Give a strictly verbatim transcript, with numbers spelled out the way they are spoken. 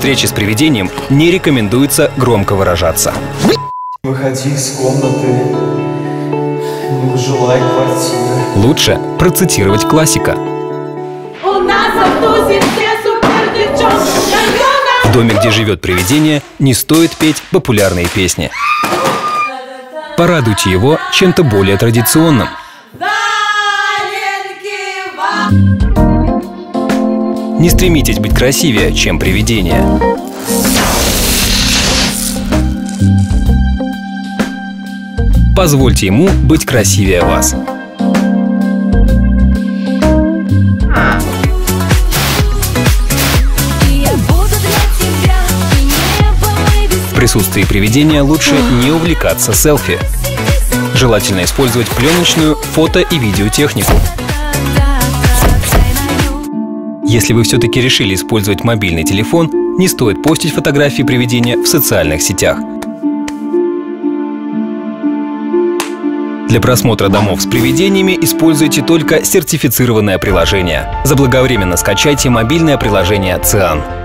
встрече с привидением не рекомендуется громко выражаться. Выходи из комнаты, не выживай квартиры. Лучше процитировать классика. У нас в ТУЗе все супер девчонки. В доме, где живет привидение, не стоит петь популярные песни. Порадуйте его чем-то более традиционным. Не стремитесь быть красивее, чем привидение. Позвольте ему быть красивее вас. В присутствии привидения лучше не увлекаться селфи. Желательно использовать пленочную фото- и видеотехнику. Если вы все-таки решили использовать мобильный телефон, не стоит постить фотографии привидения в социальных сетях. Для просмотра домов с привидениями используйте только сертифицированное приложение. Заблаговременно скачайте мобильное приложение циан.